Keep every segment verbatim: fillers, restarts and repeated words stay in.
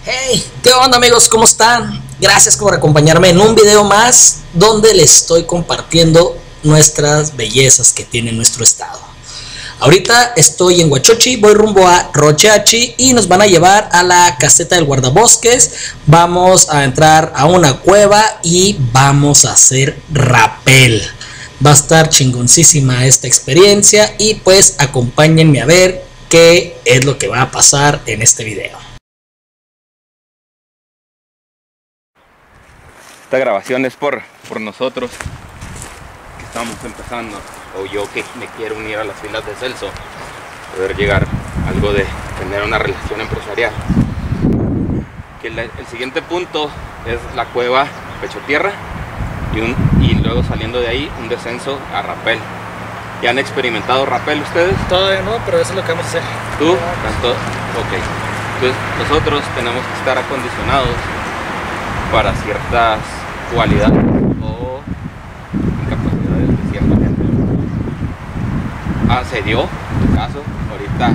Hey, ¿qué onda amigos? ¿Cómo están? Gracias por acompañarme en un video más donde les estoy compartiendo nuestras bellezas que tiene nuestro estado. Ahorita estoy en Huachochi, voy rumbo a Rochachi y nos van a llevar a la caseta del guardabosques. Vamos a entrar a una cueva y vamos a hacer rapel. Va a estar chingoncísima esta experiencia y pues acompáñenme a ver qué es lo que va a pasar en este video. Esta grabación es por, por nosotros que estamos empezando, o yo que me quiero unir a las filas de Celso, poder llegar a algo de tener una relación empresarial. Que la, el siguiente punto es la cueva Pecho Tierra y, un, y luego saliendo de ahí un descenso a rapel. ¿Ya han experimentado rapel ustedes? Todavía no, pero eso es lo que vamos a hacer. ¿Tú? Tanto, ok. Entonces nosotros tenemos que estar acondicionados para ciertas cualidades o incapacidades de cierta gente. Ah, se dio tu caso ahorita.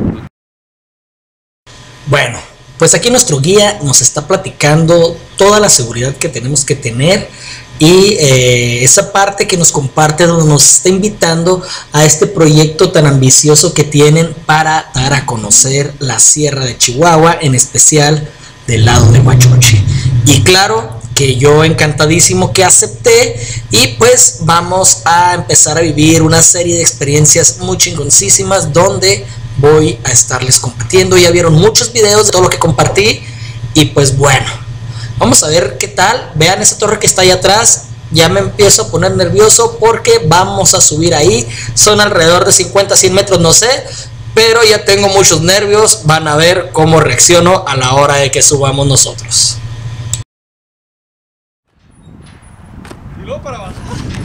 Bueno, pues aquí nuestro guía nos está platicando toda la seguridad que tenemos que tener y eh, esa parte que nos comparte donde nos está invitando a este proyecto tan ambicioso que tienen para dar a conocer la Sierra de Chihuahua, en especial del lado de Huachochi. Y claro que yo encantadísimo que acepté y pues vamos a empezar a vivir una serie de experiencias muy chingoncísimas donde voy a estarles compartiendo. Ya vieron muchos videos de todo lo que compartí y pues bueno, vamos a ver qué tal. Vean esa torre que está ahí atrás. Ya me empiezo a poner nervioso porque vamos a subir ahí. Son alrededor de cincuenta a cien metros, no sé, pero ya tengo muchos nervios. Van a ver cómo reacciono a la hora de que subamos nosotros. Y luego para abajo.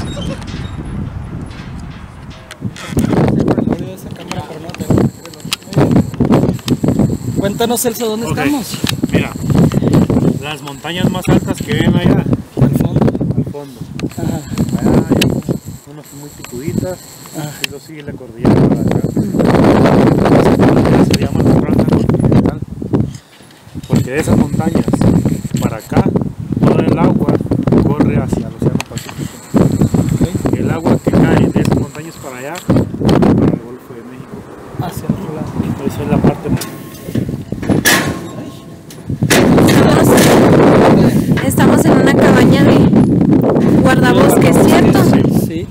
Cuéntanos, Celso, ¿dónde Okay. estamos? Mira, las montañas más altas que ven allá, Al fondo. al fondo. Ajá. Allá hay unas muy picuditas, Ah. y luego sigue la cordillera para acá. Esa cordillera se llama la Franja Continental, porque de esas montañas para acá, todo el agua corre hacia el Océano Pacífico. Okay. Y el agua que cae de esas montañas para allá, para el Golfo de México. Hacia el otro lado. Entonces es la parte más... Estamos en una cabaña de guardabosques, ¿cierto? Sí. Sí.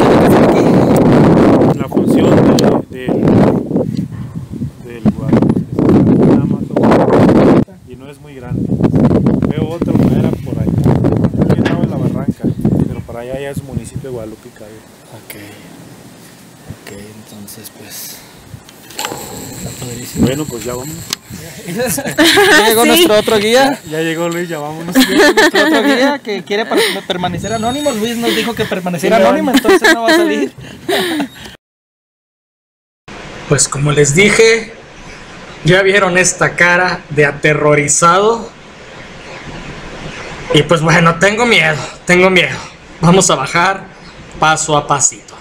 La función de, de, del guardabosques nada más y no es muy grande. Veo otra manera por allá, aquí estaba en la barranca, pero para allá ya es municipio de Guadalupe Callo. Ok. Ok, entonces pues... Está padrísimo. Bueno, pues ya vámonos. Ya llegó Sí. nuestro otro guía. Ya llegó Luis, ya vámonos. Nuestro otro guía que quiere per- permanecer anónimo. Luis nos dijo que permaneciera Sí, no. anónimo, entonces no va a salir. Pues como les dije, ya vieron esta cara de aterrorizado. Y pues bueno, tengo miedo, tengo miedo. Vamos a bajar paso a pasito.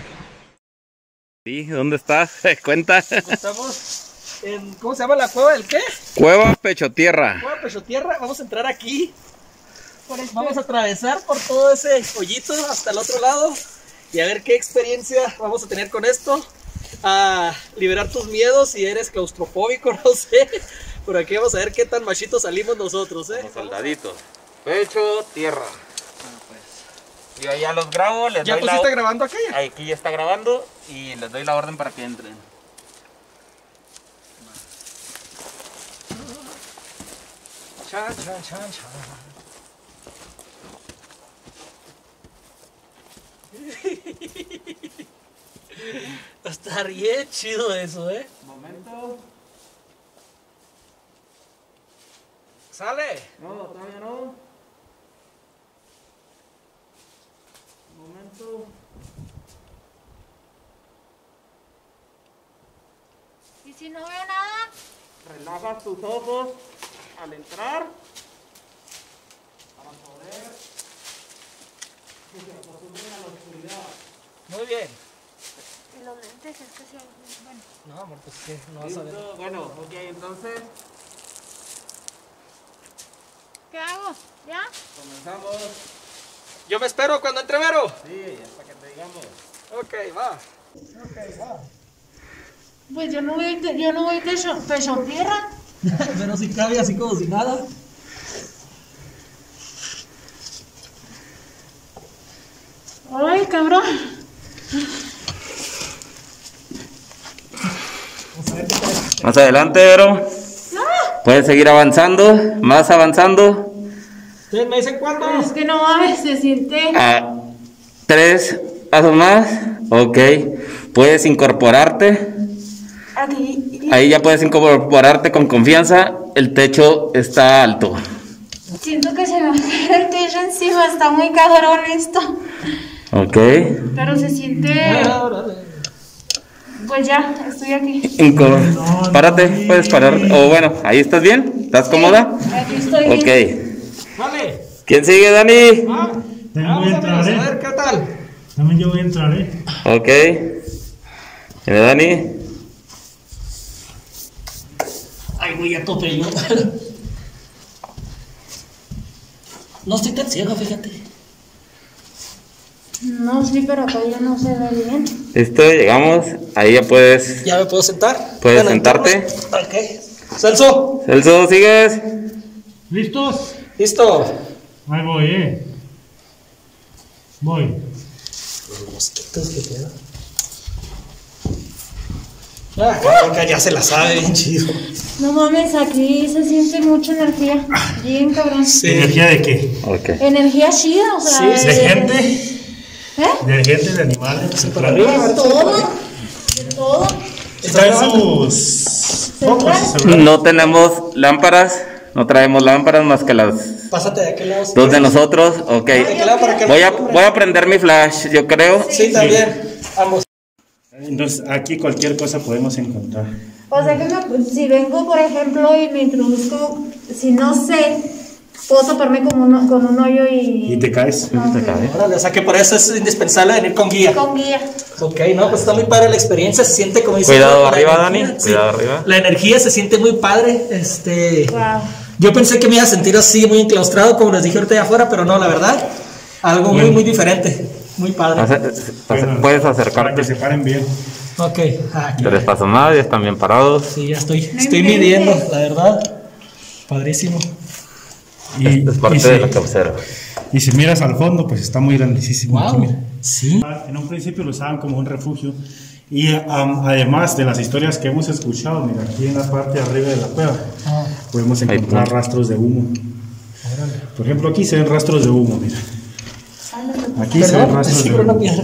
Sí, ¿dónde estás? Cuenta. Estamos en... ¿Cómo se llama la cueva del qué? Cueva Pecho Tierra. Cueva Pecho Tierra. Vamos a entrar aquí. Vamos a atravesar por todo ese hoyito hasta el otro lado. Y a ver qué experiencia vamos a tener con esto. A liberar tus miedos si eres claustrofóbico, no sé. Por aquí vamos a ver qué tan machitos salimos nosotros, ¿eh? Los soldaditos. Pecho Tierra. Yo ya los grabo, les ¿Ya doy la pusiste grabando aquella? Aquí ya está grabando y les doy la orden para que entren. Chan, chan, chan, chan. Está bien chido eso, ¿eh? Momento. ¿Sale? No, todavía no. Momento. ¿Y si no veo nada? Relajas tus ojos al entrar para poder que se acostumbren a la oscuridad. Muy bien. Y los lentes es que sí, bueno. No, amor, pues que no vas a ver. Listo. Bueno, ok, entonces ¿Qué hago? ¿Ya? Comenzamos. Yo me espero cuando entre Vero. Sí, hasta que te digamos. Ok, va. Ok, va. Pues yo no voy, yo no voy pecho, pecho tierra. Pero si cabe así como si nada. Ay, cabrón. Más adelante, Vero. Puedes seguir avanzando, más avanzando. ¿Ustedes me dicen cuándo? Es que no mames, se siente. A tres pasos más. Ok. Puedes incorporarte. Aquí. Ahí ya puedes incorporarte con confianza. El techo está alto. Siento que se me va a caer el techo encima. Está muy cabrón esto. Ok. Pero se siente. Pues ya, estoy aquí. Incor- Párate, puedes parar. O bueno, ahí estás bien. ¿Estás cómoda? Aquí estoy bien. Ok. Vale. ¿Quién sigue, Dani? Ah, También vamos voy a a entrar, ver, ¿eh? a ver qué tal. También yo voy a entrar, ¿eh? Ok. ¿Viene Dani? Ay, güey, a tope yo. No estoy tan ciego, fíjate. No, sí, pero acá ya no se ve bien. Listo, llegamos. Ahí ya puedes. ¿Ya me puedo sentar? Puedes Bueno, sentarte. entonces, ok. Celso, Celso, ¿sigues? ¿Listos? listo. Ahí voy, ¿eh? Voy. Los mosquitos que quedan. Ah, cabrón, que ya se la sabe, bien chido. No mames, aquí se siente mucha energía. Bien, cabrón. ¿Energía de qué? Ok. Energía chida, o sea. Sí, ¿De de- gente? ¿Eh? ¿De gente, de animales? Por arriba, a ver, Todo. De todo. Traen sus focos, ¿seguro? No tenemos lámparas. No traemos lámparas más que las Pásate de aquel lado. si dos de quieres. nosotros. Ok. De aquel lado para que Voy a, no te voy a prender mi flash, yo creo. Sí, también. Vamos. Entonces, aquí cualquier cosa podemos encontrar. O sea que me- si vengo, por ejemplo, y me introduzco, si no sé, puedo taparme con, uno, con un hoyo y. ¿Y te caes? No, Te cae. Órale, o sea que por eso es indispensable venir con guía. con guía. Ok, no, pues está muy padre la experiencia, se siente como dice. Cuidado la arriba, energía, Dani, cuidado arriba. La energía se siente muy padre, este. Wow. Yo pensé que me iba a sentir así, muy enclaustrado, como les dije ahorita allá afuera, pero no, la verdad, algo muy, Bueno. muy diferente, muy padre. Ace- ace- Puedes Para que acercarte. se paren bien. Ok, ah, aquí. Tres pasos más, ya están bien parados. Sí, ya estoy, No estoy inventes. midiendo, la verdad, padrísimo. Y, Es parte y si, de la cabecera. y si miras al fondo, pues está muy grandísimo. Aquí, Wow, mira. sí. En un principio lo usaban como un refugio y um, además de las historias que hemos escuchado, mira, aquí en la parte de arriba de la cueva Ah, podemos Ahí, encontrar pues. rastros de humo. Por ejemplo, aquí se ven rastros de humo, mira. Aquí se ven perdón, rastros sí, de pero una humo. piedra.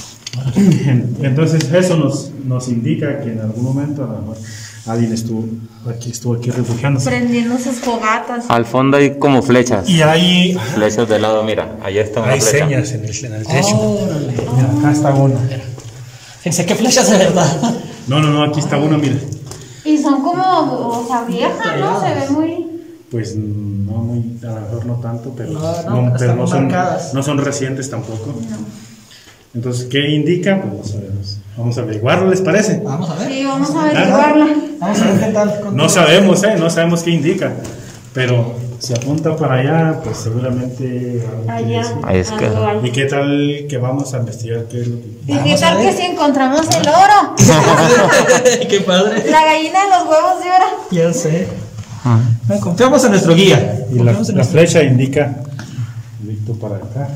Entonces eso nos, nos indica que en algún momento a lo mejor alguien estuvo aquí, estuvo aquí refugiándose. Prendiendo sus fogatas. Al fondo hay como flechas. Y hay, Flechas de lado, mira. Ahí está una hay flecha. señas en el, en el techo. Órale. Mira, acá está una. Pensé que flechas de verdad. No, no, no, aquí está una, mira. Y son como, o sea, viejas, ¿no? Se ve muy. Pues no muy, a lo mejor no tanto, pero No, no, no, pero están no son, marcadas. no son recientes tampoco. Entonces, ¿qué indica? Pues no sabemos. Vamos a averiguarlo, ¿les parece? Vamos a ver. Sí, vamos a averiguarla. Vamos a ver qué tal. con No todo. sabemos, ¿eh? No sabemos qué indica. Pero si apunta para allá, pues seguramente algo quiere Allá. decir. Ahí es que- algo hay. ¿Y qué tal que vamos a investigar qué es lo que... ¿Y qué Vamos a tal ver. que si encontramos el oro? Qué padre. La gallina de los huevos de oro. Ya sé. Bueno, confiamos en nuestro guía. Y la, Confiamos en la nuestro- flecha indica directo para acá.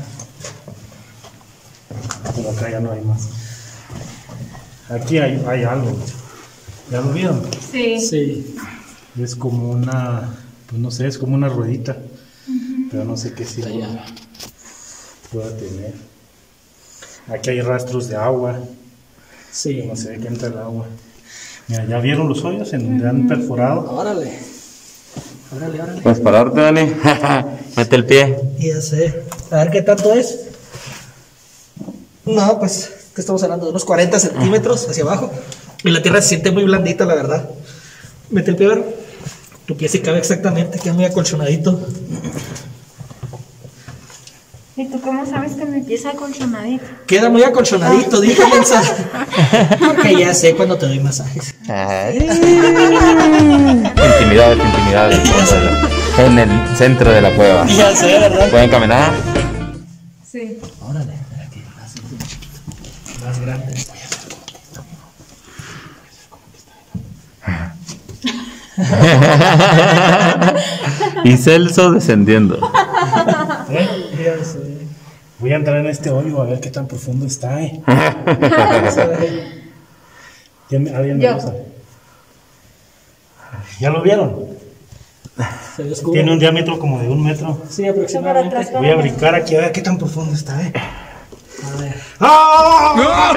Pero acá ya no hay más. Aquí hay, hay algo. ¿Ya lo vieron? Sí. Sí. Es como una, pues no sé, es como una ruedita. Pero no sé qué signo pueda tener. Aquí hay rastros de agua. Sí. No sé qué entra el agua. Mira, ¿ya vieron los hoyos en donde han perforado? Órale. Órale, órale. Puedes pararte, Dani. Mete el pie. Ya sé. A ver qué tanto es. No, pues, ¿qué estamos hablando? De unos cuarenta centímetros hacia abajo. Y la tierra se siente muy blandita, la verdad. Mete el pie, a ver. Tu pie sí cabe exactamente, queda muy acolchonadito. ¿Y tú cómo sabes que mi pie es acolchonadito? Queda muy acolchonadito, dije, Mensa. Porque ya sé cuando te doy masajes. Intimidades, intimidades. en el centro de la cueva. Ya sé, ¿verdad? ¿Pueden caminar? Sí. Órale, aquí, más, más grande. Y Celso descendiendo. Voy a entrar en este hoyo a ver qué tan profundo está, eh. ¿Quién- ¿Alguien me Yo. lo sabe? ¿Ya lo vieron? Se descubre. Tiene un diámetro como de un metro. Sí, Para aproximadamente. atrás, Voy a brincar aquí a ver qué tan profundo está, eh. A ver. ¡Ah!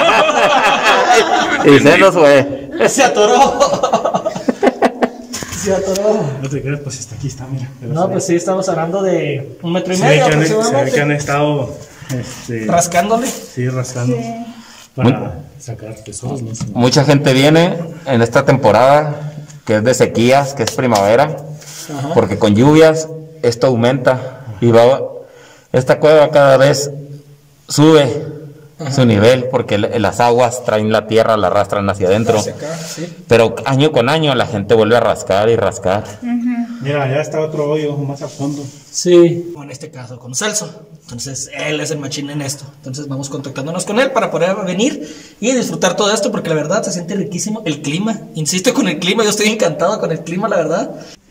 Y se nos fue. Se atoró. Se atoró. No te creas, pues hasta aquí está, mira. No, pues sí, estamos hablando de un metro y Se ve medio que han, se ve que aproximadamente. han estado este, Rascándole. sí, rascando Sí. para sacar tesoros. ¿No? Mucha gente viene en esta temporada que es de sequías, que es primavera, porque con lluvias esto aumenta y va, esta cueva cada vez sube su nivel porque el- las aguas traen la tierra, la arrastran hacia adentro, Hacia acá, sí. pero año con año la gente vuelve a rascar y rascar. Mira, allá está otro hoyo más a fondo. Sí. En este caso con Celso. Entonces él es el machín en esto. Entonces vamos contactándonos con él para poder venir y disfrutar todo esto porque la verdad se siente riquísimo. El clima, insisto con el clima, yo estoy encantado con el clima, la verdad.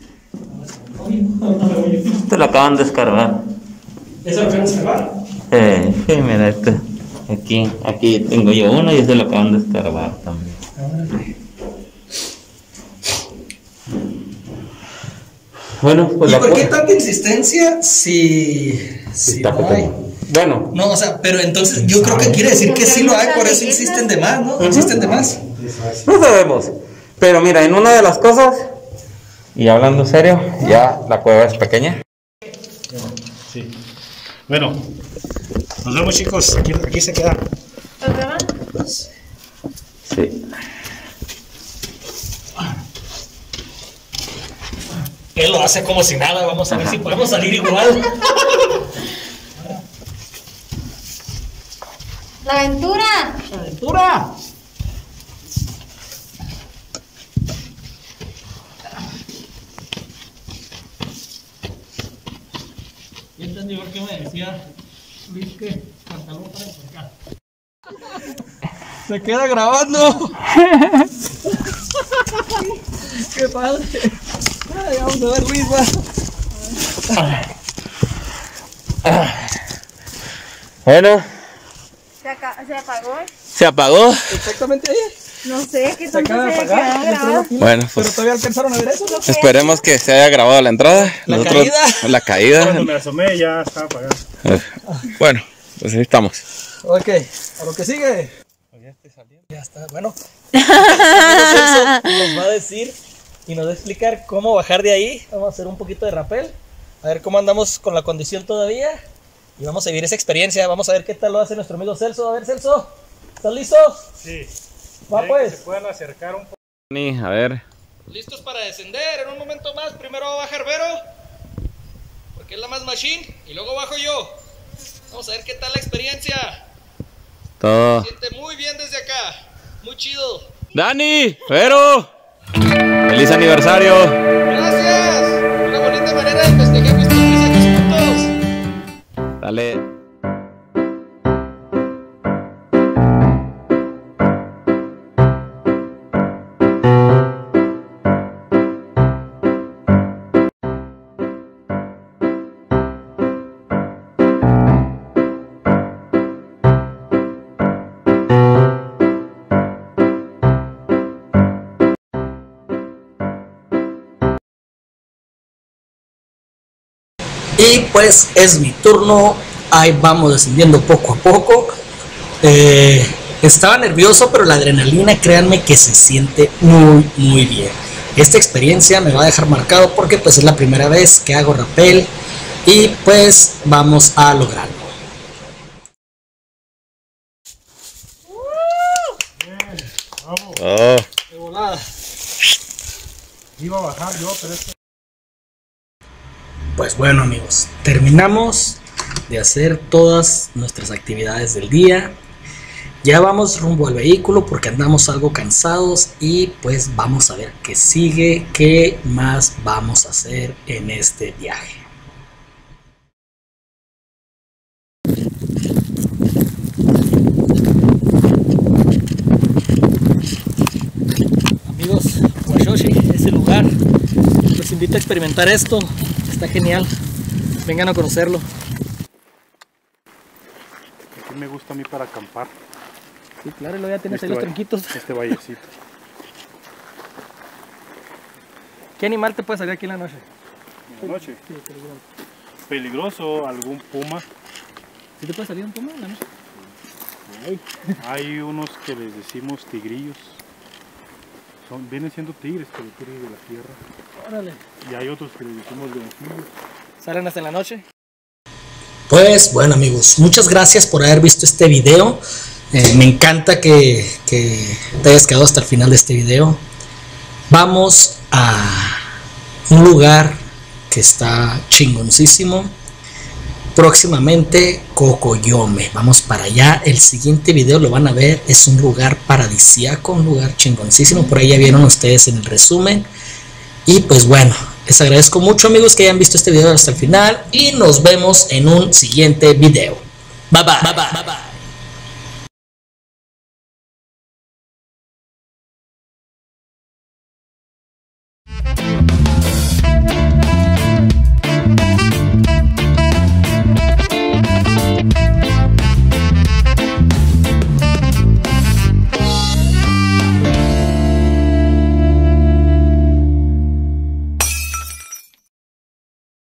Te lo acaban de escarbar. ¿Eso lo quieren observar? Eh, sí, mira, este, aquí, aquí tengo yo uno y ese lo acaban de escarbar también. Bueno, pues ¿Y la por qué cue- tanta insistencia si, si está no pequeño. hay? Bueno, No, o sea, pero entonces yo creo que quiere decir que sí lo hay, por eso insisten de más, ¿no? Insisten de más. no sabemos. Pero mira, en una de las cosas, y hablando serio, ya la cueva es pequeña. Sí. Bueno, nos vemos, chicos. Aquí, aquí se queda. Sí. Él lo hace como si nada, vamos a ver si podemos salir igual. La aventura. ¡Aventura! Yo entendí por qué me decía Luis que pantalón para enfocar. Se queda grabando. ¡Qué padre! Ay, vamos a ver, Luis, va. Bueno, Se, aca- se apagó. se apagó. Exactamente ahí. No sé qué Se tanto acaba de se apagar. quedó grabado. Bueno, Pero pues todavía alcanzaron a ver eso, ¿no? esperemos que se haya grabado la entrada. La caída. La caída. Cuando me asomé ya estaba apagado. Bueno, pues ahí estamos. Ok, a lo que sigue. Ya está, bueno. Nos va a decir y nos va a explicar cómo bajar de ahí. Vamos a hacer un poquito de rappel. A ver cómo andamos con la condición todavía. Y vamos a vivir esa experiencia. Vamos a ver qué tal lo hace nuestro amigo Celso. A ver, Celso, ¿estás listo? Sí. Va pues. Se pueden acercar un poco. A ver. ¿Listos para descender? En un momento más, primero va a bajar Vero, porque es la más machine, y luego bajo yo. Vamos a ver qué tal la experiencia. Todo. Se siente muy bien desde acá, muy chido. Dani, Vero, feliz aniversario. Gracias, una bonita manera de festejar nuestros tres años juntos. Dale. Y pues es mi turno, ahí vamos descendiendo poco a poco. Eh, estaba nervioso, pero la adrenalina, créanme que se siente muy, muy bien. Esta experiencia me va a dejar marcado porque pues es la primera vez que hago rappel y pues vamos a lograrlo. Oh. De volada. Iba a bajar yo, pero es que... Pues bueno amigos, terminamos de hacer todas nuestras actividades del día Ya vamos rumbo al vehículo porque andamos algo cansados y pues vamos a ver qué sigue, qué más vamos a hacer en este viaje. Amigos, Washoshi, ese lugar los invito a experimentar esto, está genial, vengan a conocerlo. Aquí me gusta a mí para acampar. Sí, claro, y luego ya tienes Este ahí los valle- tronquitos. Este vallecito. ¿Qué animal te puede salir aquí en la noche? En la noche. Peligroso, algún puma. ¿Sí te puede salir un puma en la noche? Hay unos que les decimos tigrillos. Son, vienen siendo tigres, pero tigres de la tierra. Órale. Y hay otros que les decimos leoncillos. ¿Salen hasta en la noche? Pues bueno amigos, muchas gracias por haber visto este video. Eh, me encanta que, que te hayas quedado hasta el final de este video. Vamos a un lugar que está chingoncísimo. Próximamente Cocoyome, vamos para allá. El siguiente video lo van a ver, es un lugar paradisíaco, un lugar chingoncísimo. Por ahí ya vieron ustedes en el resumen. Y pues bueno, les agradezco mucho amigos que hayan visto este video hasta el final y nos vemos en un siguiente video. Bye bye, bye bye, bye bye.